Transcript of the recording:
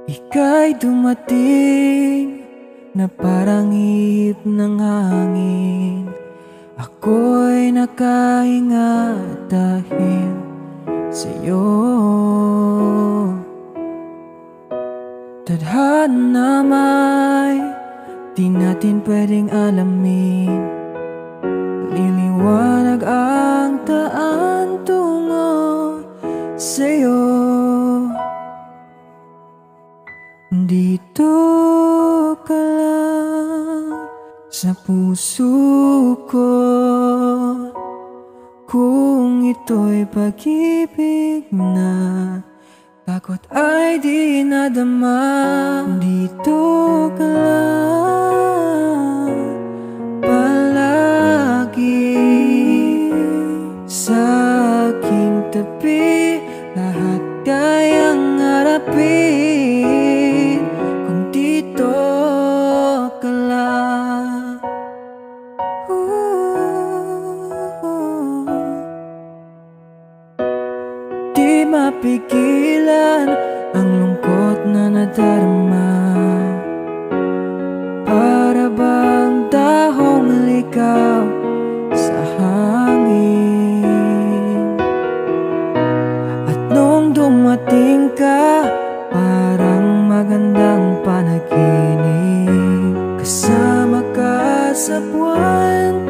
Ika'y dumating na parang ihip ng hangin. Ako'y nakahinga dahil sa'yo. Tadhana may di natin pwedeng alamin. Liliwanag ang daan tungo sa'yo. Dito ka lang sa puso ko, kung ito'y pag-ibig na takot ay di nadama. Dito ka lang palagi sa aking tabi. Lahat kayang harapin kung dito ka lang. Di mapigilan ang lungkot na nadarama. Para bang dahong ligaw sa hangin. At nung dumating ka, parang magandang panaginip. Kasama ka sa buwan